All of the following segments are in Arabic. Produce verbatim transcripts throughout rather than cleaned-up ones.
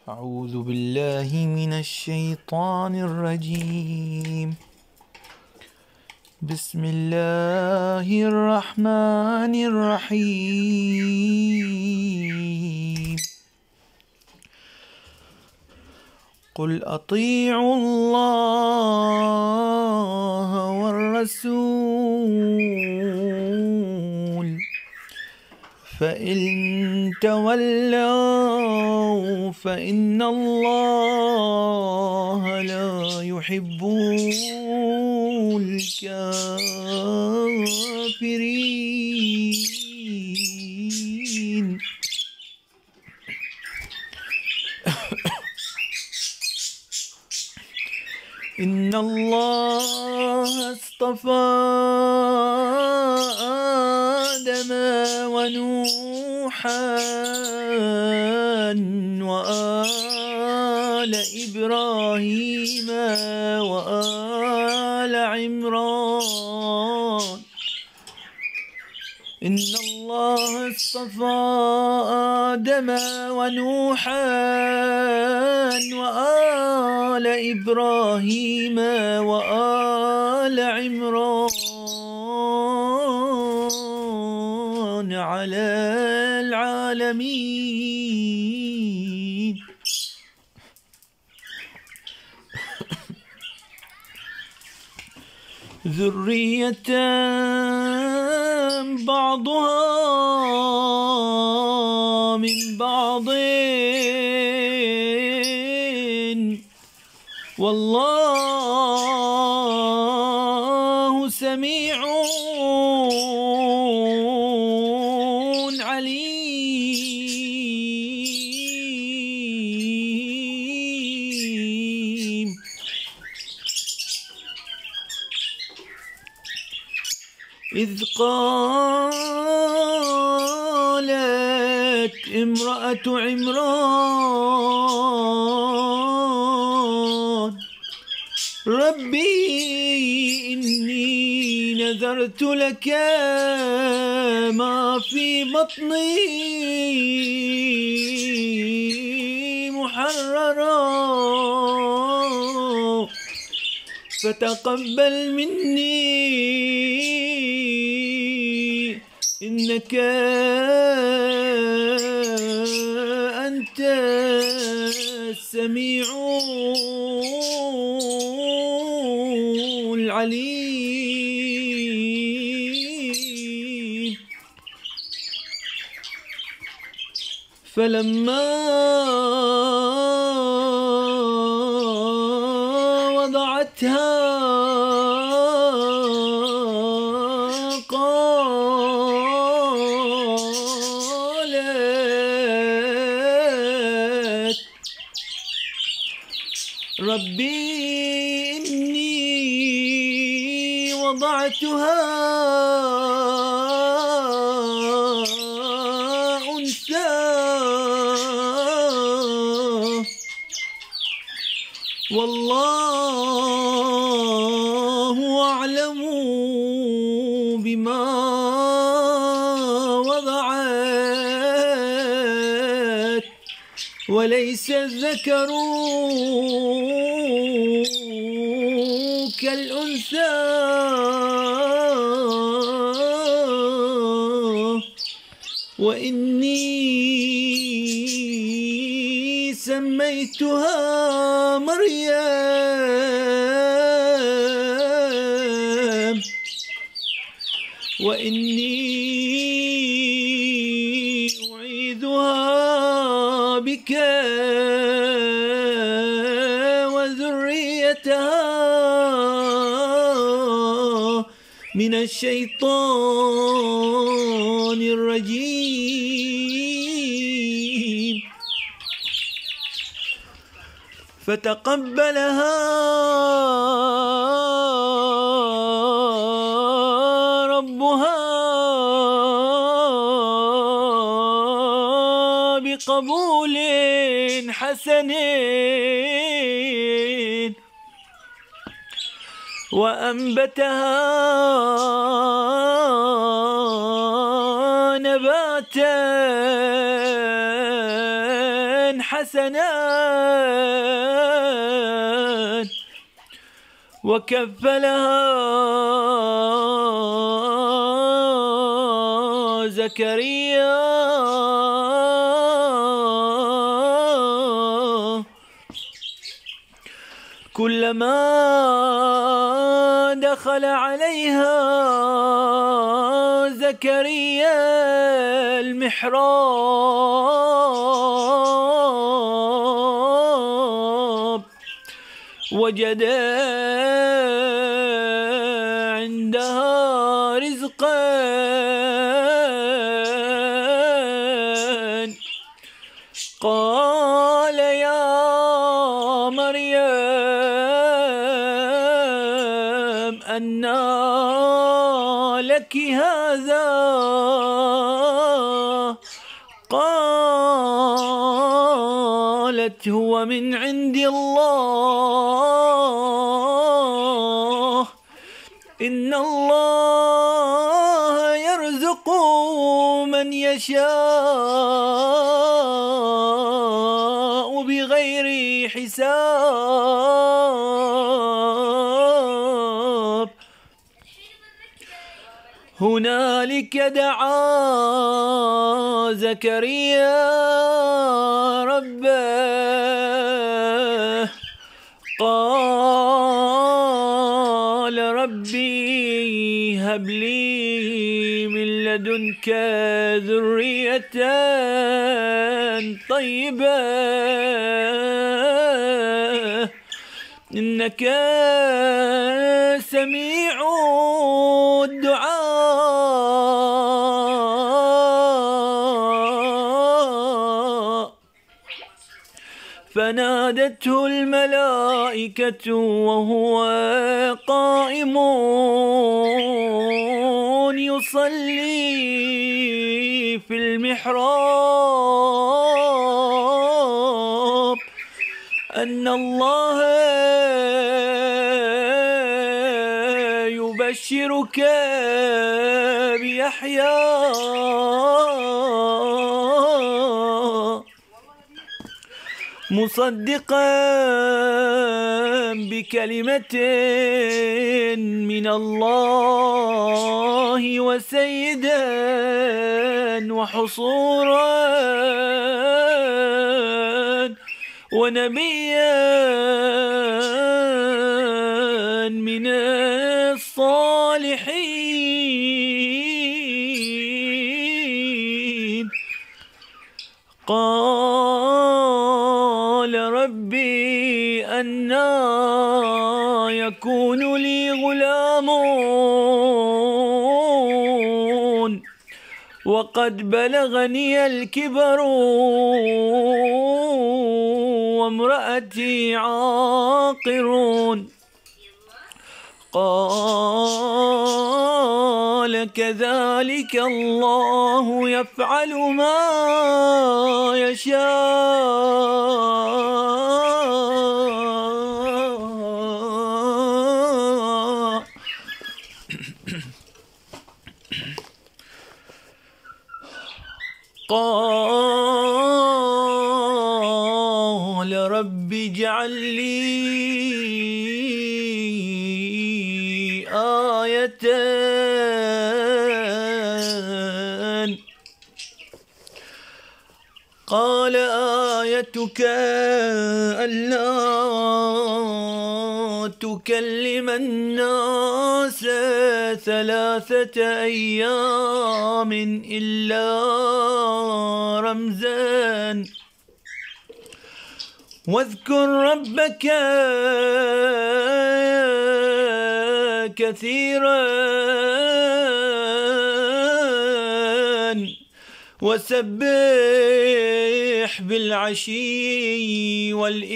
أعوذ بالله من الشيطان الرجيم. بسم الله الرحمن الرحيم. قل أطيعوا الله والرسول فإن تولوا فإن الله لا يحب الكافرين. إن الله اصطفى آدم ونوحا وآل إبراهيم وآل عمران. إن الله اصطفى آدم ونوحا وآل إبراهيم وآل عمران على العالمين. ذرية بعضها من بعض والله سميع عليم. إذ قالت امرأة عمران ربي إني نذرت لك ما في بطني محررا فتقبل مني إنك أنت السميع العليم. فلما وضعتها قالت ربي إني وضعتها أنثى والله أعلم بما وضعت وليس الذكر كالأنثى وإني سميتها مريم وإني أعيذها بك وذريتها من الشيطان الرجيم. فتقبلها ربها بقبول حسن وأنبتها نباتا حسنات وكفلها زكريا كلما دخل عليها زكريا المحراب وجد عندها رزقا قال يا مريم أنى لك هذا قالت هو من عند الله إن الله يرزق من يشاء بغير حساب هنالك دعا زكريا ربه قال ربي هب لي من لدنك ذرية طيبة إنك سميع الدعاء فنادته الملائكة وهو قائم يصلي في المحراب أن الله يبشرك بيحيى مصدقا بكلمة من الله وسيدا وحصورا ونبيا من الصالحين قال ربي أنى يكون لي غلام وقد بلغني الكبر وامرأتي عاقر قال كذلك الله يفعل ما يشاء قال رب اجعل لي آية قال آيتك ألا تكلم الناس ثلاثة أيام إلا رمزا واذكر ربك كثيرا وسبح بالعشي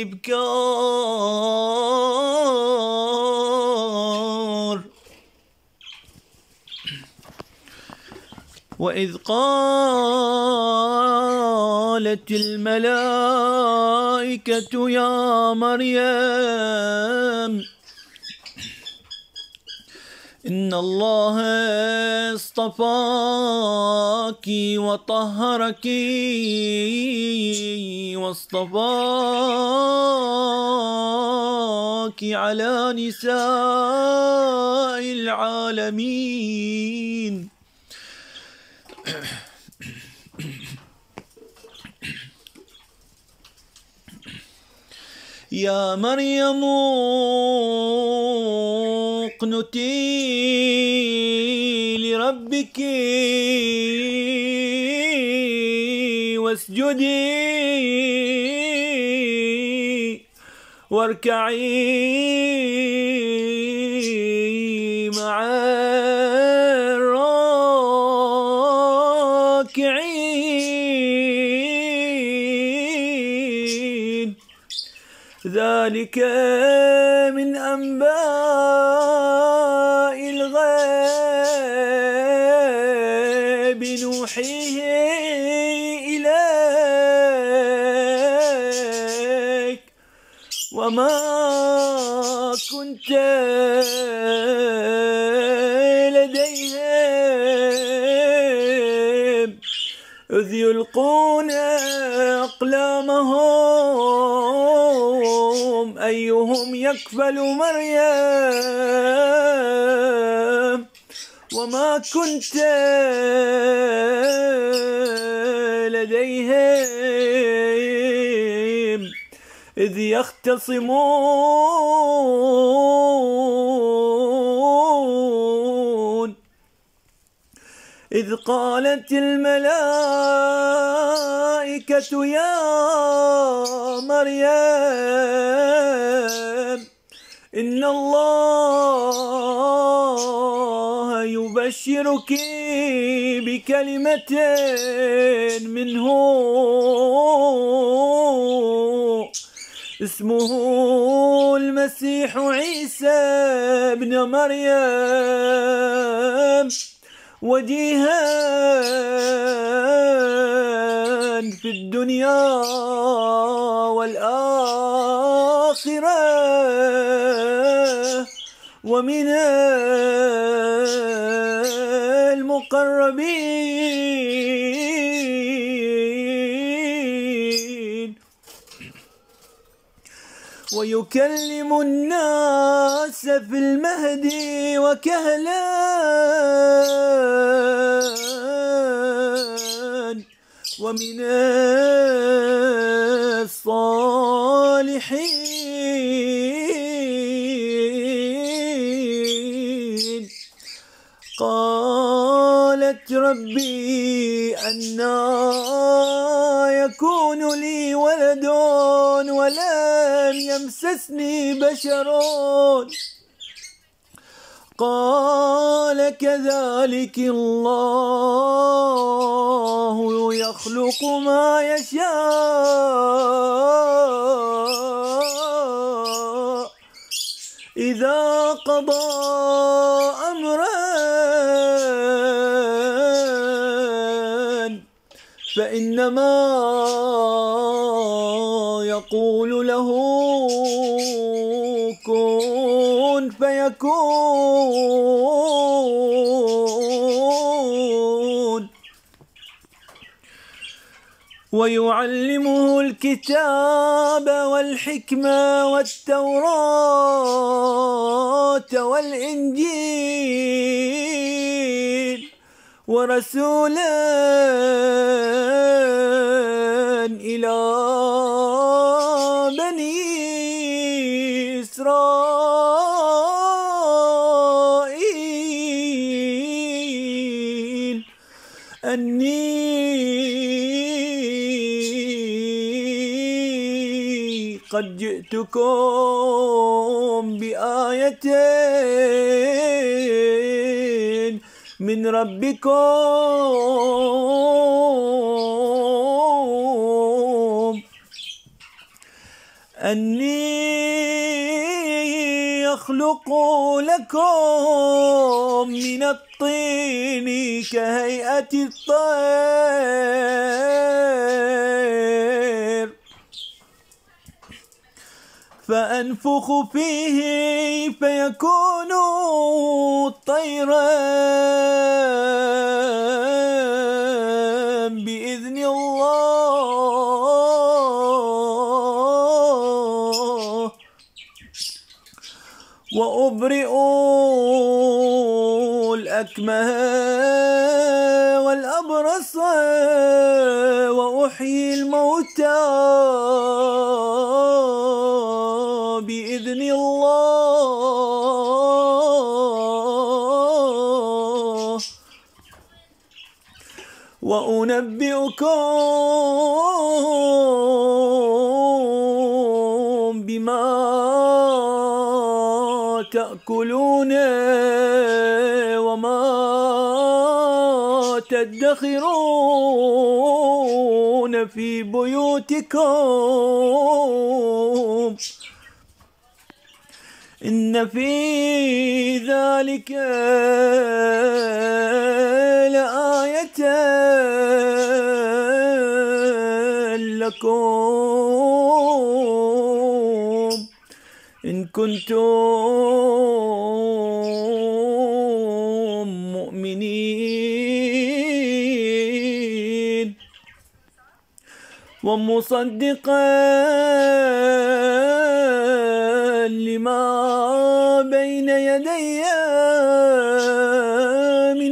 والإبكار وإذ قالت الملائكة يا مريم إن الله اصطفاك وطهرك واصطفاك على نساء العالمين. يا مريم اقنتي لربك واسجدي واركعي مع الراكعين. ذلك من أنباء الغيب نوحيه إليك وما كنت لديهم إذ يلقون أقلامهم أيهم يكفل مريم وما كنت لديهم إذ يختصمون. إذ قالت الملائكة يا مريم إن الله يبشرك بكلمة منه اسمه المسيح عيسى ابن مريم وجيها في الدنيا والآخرة ومن المقربين ويكلم الناس في المهد وكهلا ومن الصالحين. قالت ربي أنى يكون لي ولد ولم يمسسني بشر قال كذلك الله يخلق ما يشاء إذا قضى أمرا فإنما يقول له كن فيكون. ويعلمه الكتاب والحكمة والتوراة والإنجيل ورسولا إلى بني إسرائيل أني قد جئتكم بآية من ربكم أني يخلق لكم من الطين كهيئة الطير فأنفخ فيه فيكون طيرا بإذن الله. وأبرئ الأكمه والأبرص وأحيي الموتى بإذن الله. وأنبئكم بما تأكلون وما تدخرون في بيوتكم إن في ذلك لآية لكم إن كنتم مؤمنين. ومصدقا لما بين يدي من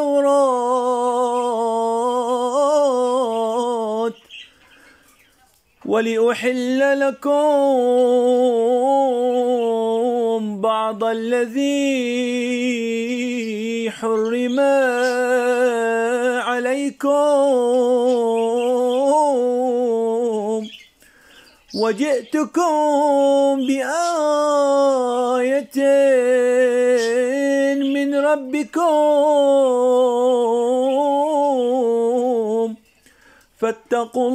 التوراة ولأحل لكم بعض الذي حرم عليكم وجئتكم بآية من ربكم فاتقوا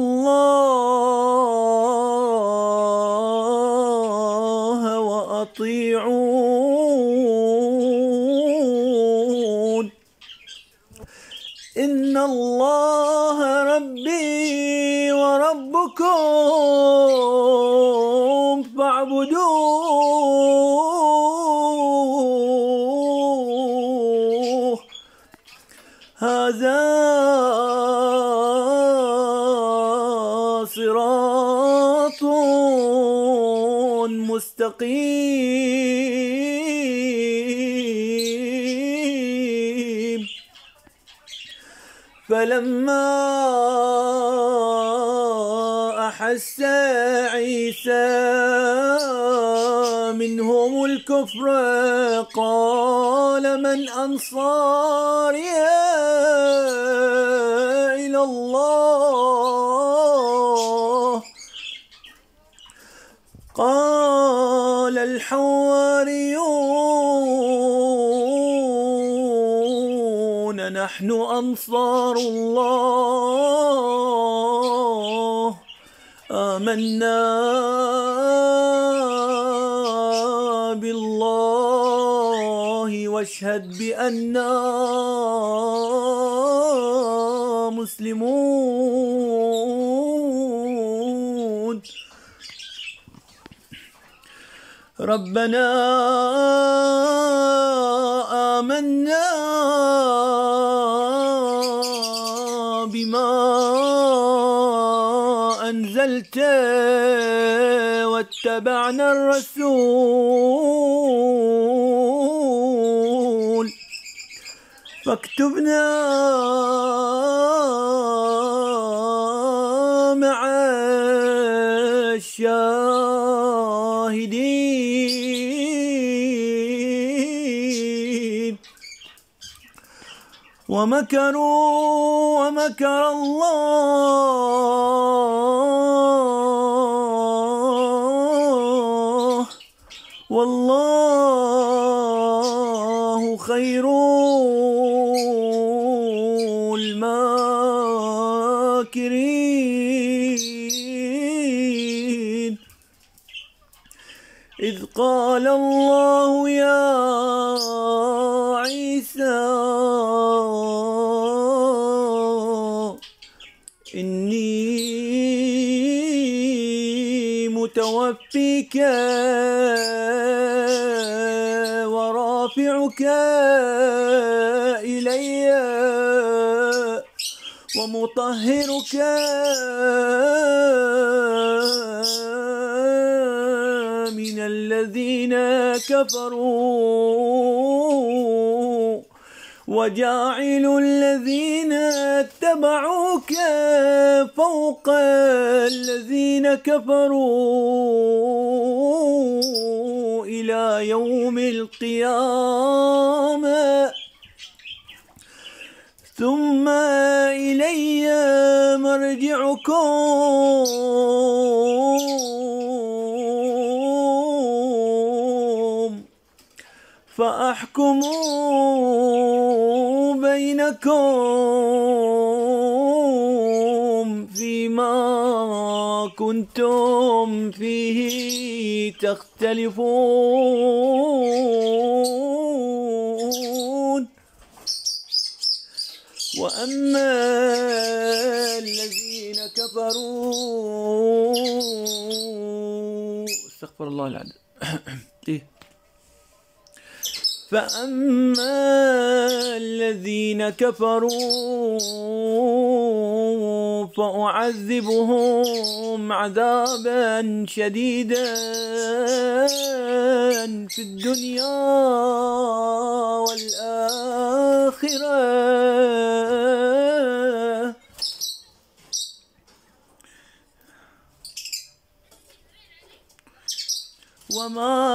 الله وأطيعون. إن الله ربي وربكم فاعبدوه هذا صراط مستقيم. فلما أحس عيسى منهم الكفر قال من أنصاري إلى الله قال الحواريون نحن أنصار الله آمنا بالله واشهد بأننا مسلمون. ربنا آمنا بما أنزلت واتبعنا الرسول فاكتبنا مع الشاهدين. ومكروا ومكر الله والله خير الماكرين. إذ قال الله يا عيسى إني متوفيك ورافعك إلي ومطهرك من الذين كفروا وجاعل الذين اتبعوك فوق الذين كفروا إلى يوم القيامة ثم إلي مرجعكم فأحكم بينكم فيما كنتم فيه تختلفون. وأما الذين كفروا استغفر الله العظيم إيه فأما الذين كفروا فأعذبهم عذابا شديدا في الدنيا والآخرة وما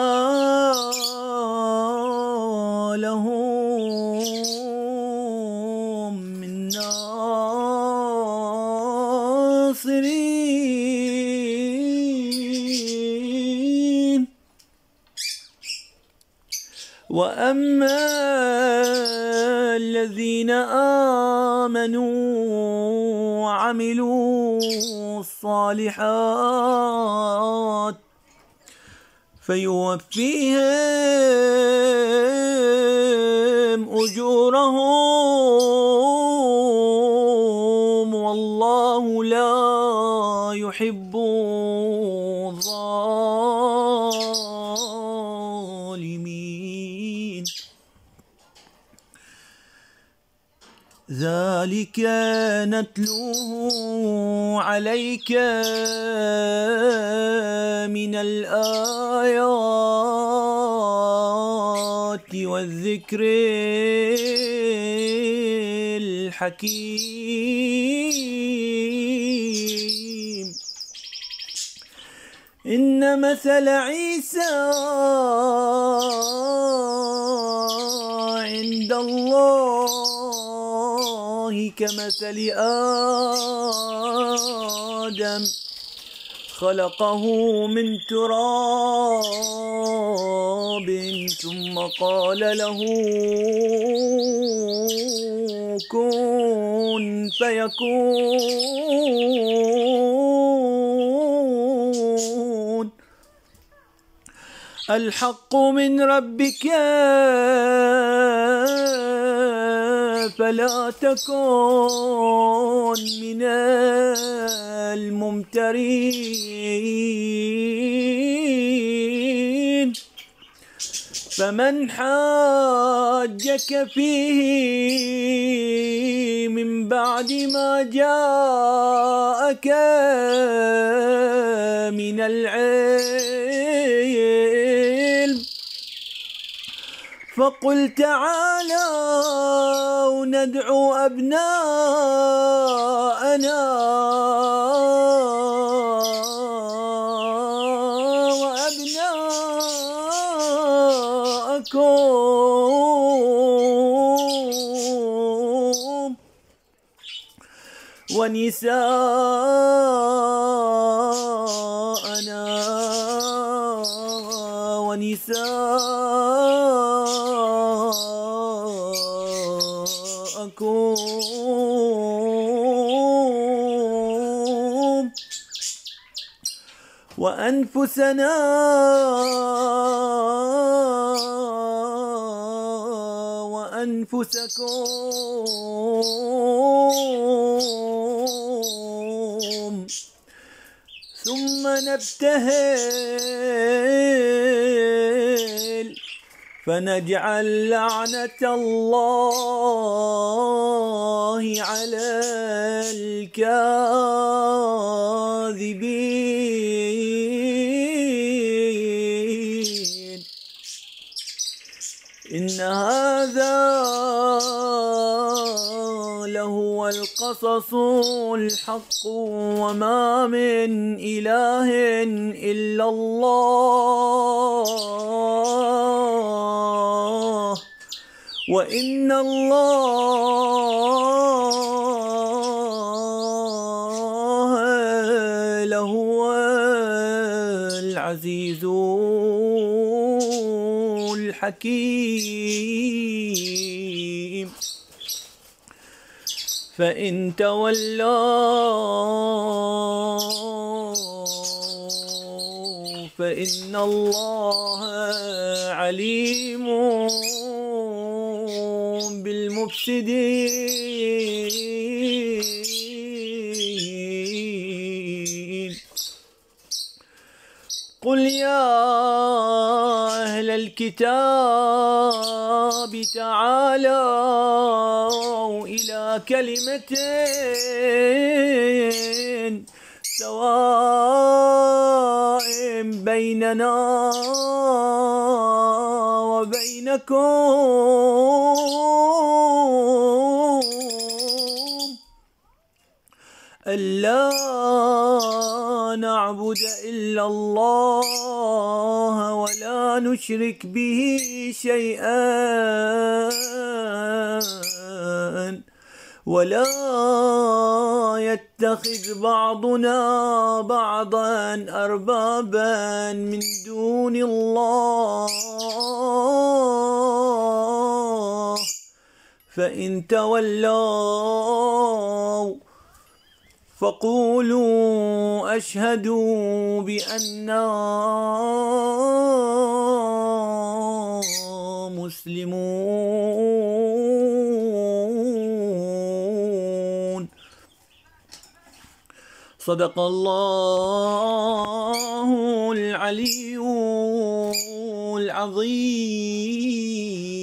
لهم من ناصرين. وأما الذين آمنوا وعملوا الصالحات فيوفيهم أجورهم والله لا يحب الظالمين. ذلك نتلوه عليك من الآيات والذكر الحكيم. إن مثل عيسى عند الله كمثل آدم خلقه من تراب ثم قال له كن فيكون. الحق من ربك فلا تكن من الممترين. فمن حاجك فيه من بعد ما جاءك من العلم فقل تعالوا ندعو أبناءنا وأبناءكم ونساءنا ونساءكم وأنفسنا وأنفسكم ثم نبتهل فنجعل لعنة الله على الكاذبين. إن هذا لهو القصص الحق وما من إله إلا الله وإن الله لهو العزيز الحكيم. فإن تولوا فإن الله عليم بالمفسدين. قل يا أهل الكتاب تعالوا إلى كلمة سواء بيننا وبينكم ألا نعبد إلا الله ولا نشرك به شيئا ولا يتخذ بعضنا بعضا أربابا من دون الله. فإن تولوا فقولوا أشهدوا بأننا مسلمون. صدق الله العلي العظيم.